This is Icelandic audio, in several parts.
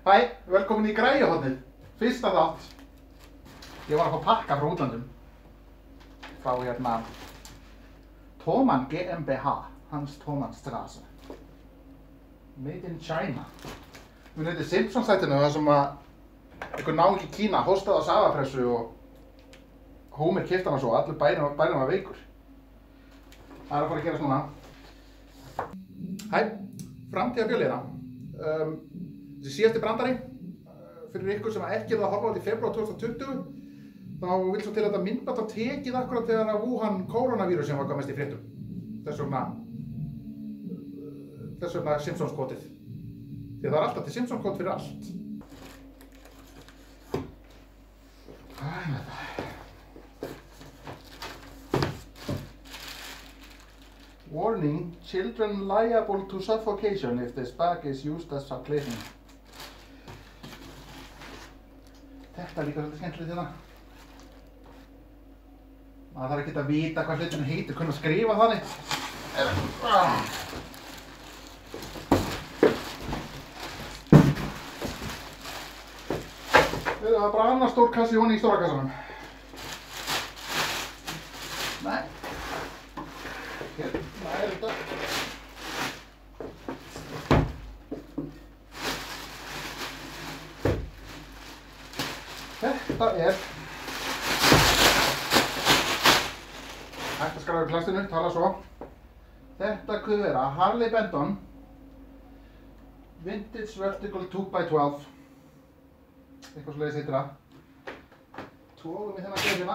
Hæ, velkomin í græjuhornið. Fyrsta þátt. Ég var að fá pakka frá útlandum. Frá hérna Thomann GmbH, Hans Thomann Straße. Made in China. Við nefnum Simpsons-þættinu þar sem að einhver náungi í Kína hóstaði á safapressu og Homer keypti hana svo og allur bærinn var veikur. Það er að fara að gerast núna. Hæ, framtíða fjölliðina. Þessi síðasti brandari, fyrir ykkur sem ekki að horfa á þetta í febrúar 2020, þá vil svo til að þetta myndband var tekið akkurat þegar að Wuhan kórónavírusinn var hvað mest í fréttum. Þess vegna Simpsons-kvótið. Því það er alltaf til Simpsons-kvót fyrir allt. Warning, children liable to suffocation if this bag is used as circulation. Þetta er líka svolítið skemmtilegt hérna. Maður þarf ekki að vita hvað hluturinn heitir, kunna skrifa þannig. Það er bara annar stór kassi honni í stóra kassanum. Nei. Hérna er þetta. Þetta er hægt að skræða klassinu, tala svo. Þetta kuð vera Harley Benton Vintage Vertical 2x12. Eitthvað svoleiðis heitir það. Tóðum í þennan gerðina.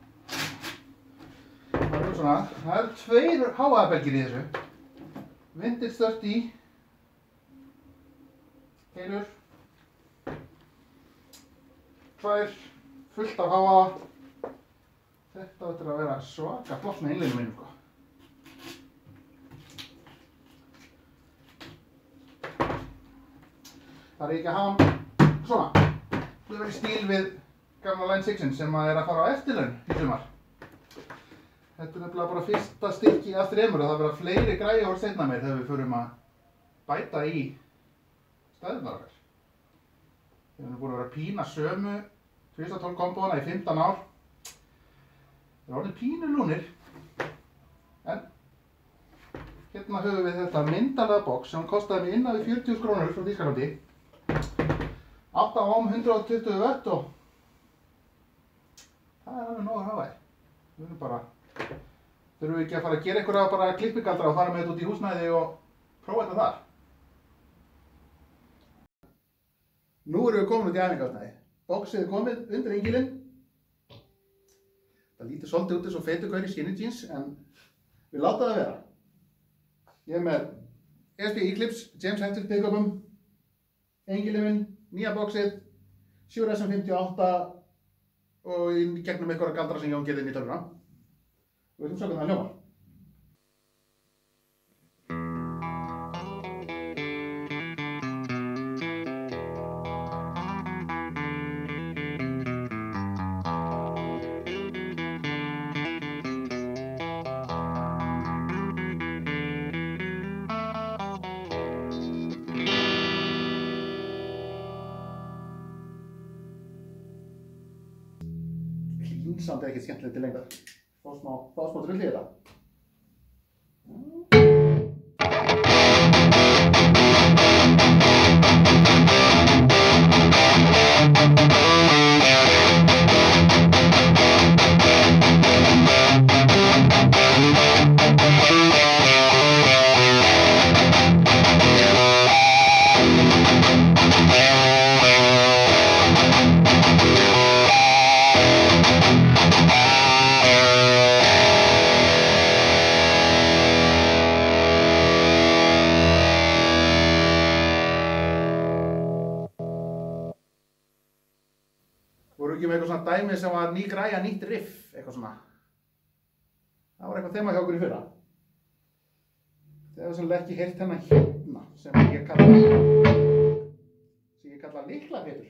Það eru tveir háaðabelgir í þessu. Vintage 30 keilur. Tvær fullt af háaða. Þetta ættir að vera svaka flott með innliðinu mínum sko. Það er ekki að hafa svona. Það verður í stíl við gamla Line 6-in sem er að fara á eftirlaun í sumar. Þetta er nefnilega bara fyrsta stykki af þremur og það verða fleiri græjuhorn seinna meir þegar við förum að bæta í stæðurnar okkar. Við erum búin að vera að pína sömu 2012 kombóna í 15 ár. Það er orðið pínu lúnir. En hérna höfum við þetta myndarlega box sem kostaði mig innan við 40.000 krónur frá Þýskalandi. 8 ohm, 120 watt og það er alveg nóg að hafa þér. Við erum bara, þurfum við ekki að fara að gera einhverja bara klippigaldra og fara með þetta út í húsnæði og prófa þetta þar. Nú erum við komin út í æfingahúsnæði. Boxið er komið undir engilinn. Það lítur svolítið út eins og feitugaur í skinny jeans en við láta það vera. Ég er með ESP Eclipse James Hetfield pick-upum, engilinn minn, nýja boxið, Shure SM58 og í gegnum einhverja galdra sem Jón gerði inn í tölvuna. Við ætlum að sjá hvernig það hljómar. Samt er ekkert skemmtilegt til lengdar. Fá smá drull í þetta. Voru ekki með eitthvað svona dæmi sem var ný græja, nýtt riff, eitthvað svona. Það var eitthvað þema hjá okkur í fyrra. Það er sannlega ekki heyrt hennar hérna sem ég kalla lyklapetur.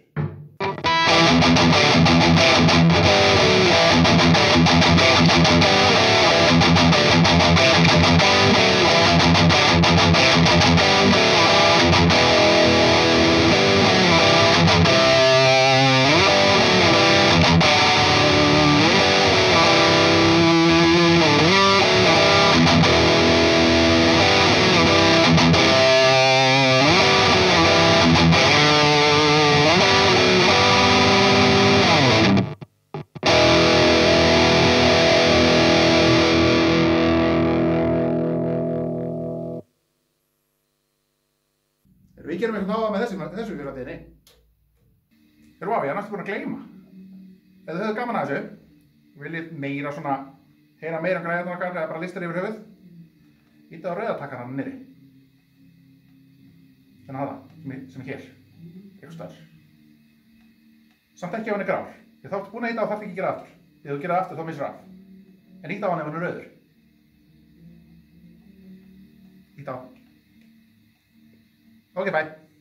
Við gerum eitthvað náða með þessu fyrir tíðinni. Vá, ég er næstu búin að gleyma. Ef þið höfðu gaman að þessu, viljið meira svona, heyra meira græðunar okkar eða bara listar yfir höfuð, ítið á rauðatakkarann niðri. Þannig að það, sem er hér, eitthvað staðar. Samt ekki ef hann er grár. Því þá ertu búin að íta á þarf ekki að gera aftur. Ef þú gerir það aftur þá missir af. En íta á hann ef hann er rauður. Íta á. Ok, bye.